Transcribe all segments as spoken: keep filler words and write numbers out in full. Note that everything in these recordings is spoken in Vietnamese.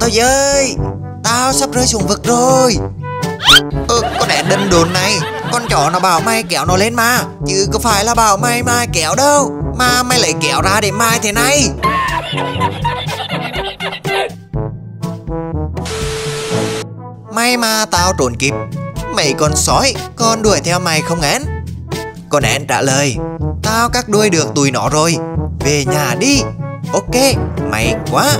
ơi, tao sắp rơi xuống vực rồi. Ơ, con đẻ đần đồn này, con chó nó bảo mày kéo nó lên mà, chứ có phải là bảo mày mai kéo đâu, mà mày lấy kéo ra để mai thế này. May mà tao trốn kịp, mấy con sói còn đuổi theo mày không én. Con én trả lời, tao cắt đuôi được tụi nó rồi, về nhà đi. Ok, may quá.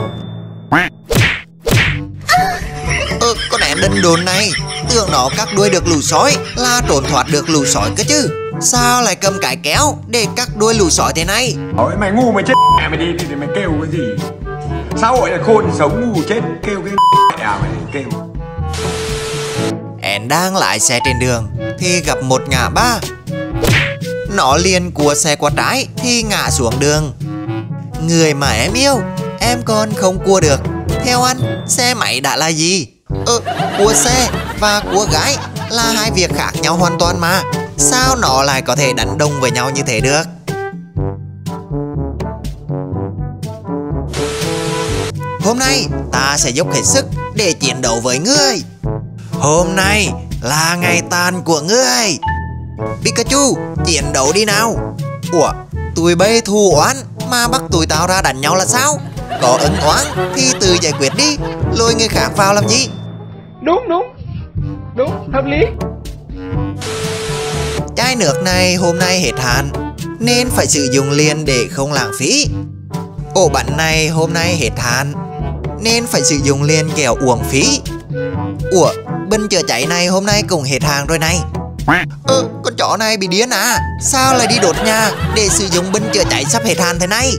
Ơ, con én đần đồn này, tưởng nó cắt đuôi được lũ sói là trốn thoát được lũ sói cơ chứ, sao lại cầm cái kéo để cắt đuôi lũ sói thế này? Ôi, mày ngu mày chết mẹ mày đi thì mày kêu cái gì? Xã hội là khôn sống ngu chết, kêu cái mẹ mày kêu. Én đang lái xe trên đường thì gặp một ngã ba. Nó liền cua xe qua trái thì ngã xuống đường. Người mà em yêu, em còn không cua được. Theo anh, xe máy đã là gì? Ơ, cua xe và cua gái là hai việc khác nhau hoàn toàn mà. Sao nó lại có thể đánh đồng với nhau như thế được? Hôm nay ta sẽ dốc hết sức để chiến đấu với ngươi. Hôm nay là ngày tàn của ngươi. Pikachu, chiến đấu đi nào. Ủa, tụi bay thù oán mà bắt tụi tao ra đánh nhau là sao? Có ân oán thì tự giải quyết đi, lôi người khác vào làm gì? Đúng đúng Đúng, hợp lý. Chai nước này hôm nay hết hạn nên phải sử dụng liền để không lãng phí. Ổ bánh này hôm nay hết hạn nên phải sử dụng liền kẻo uổng phí. Ủa, bình chữa cháy này hôm nay cũng hết hàng rồi này. Ơ, con chó này bị điên à? Sao lại đi đột nhà để sử dụng bình chữa cháy sắp hết hạn thế này?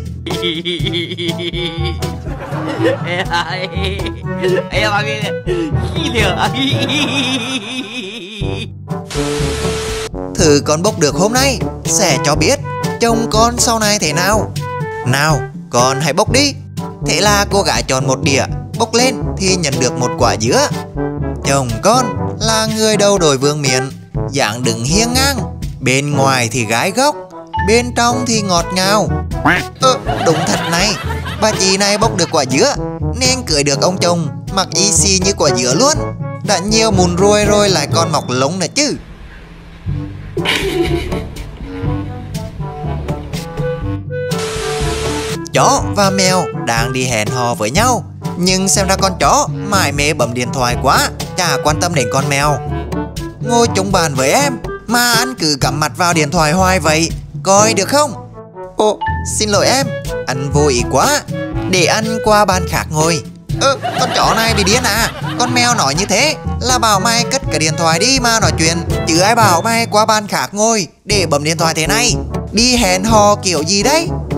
Thử con bốc được hôm nay sẽ cho biết chồng con sau này thế nào. Nào, con hãy bốc đi. Thế là cô gái chọn một đĩa, bốc lên thì nhận được một quả dứa. Chồng con là người đầu đội vương miện, dáng đứng hiên ngang, bên ngoài thì gái góc, bên trong thì ngọt ngào. Ơ, đúng thật này, bà chị này bốc được quả dứa nên cưới được ông chồng mặc y xì như quả dứa luôn. Đã nhiều mùn ruồi rồi lại còn mọc lông nữa chứ. Chó và mèo đang đi hẹn hò với nhau, nhưng xem ra con chó mải mê bấm điện thoại quá, chả quan tâm đến con mèo. Ngồi chung bàn với em mà anh cứ cắm mặt vào điện thoại hoài vậy, coi được không? Ồ, xin lỗi em, anh vô ý quá, để anh qua bàn khác ngồi. Ơ, con chó này bị điên à? Con mèo nói như thế là bảo mày cất cái điện thoại đi mà nói chuyện, chứ ai bảo mày qua bàn khác ngồi để bấm điện thoại thế này. Đi hẹn hò kiểu gì đấy?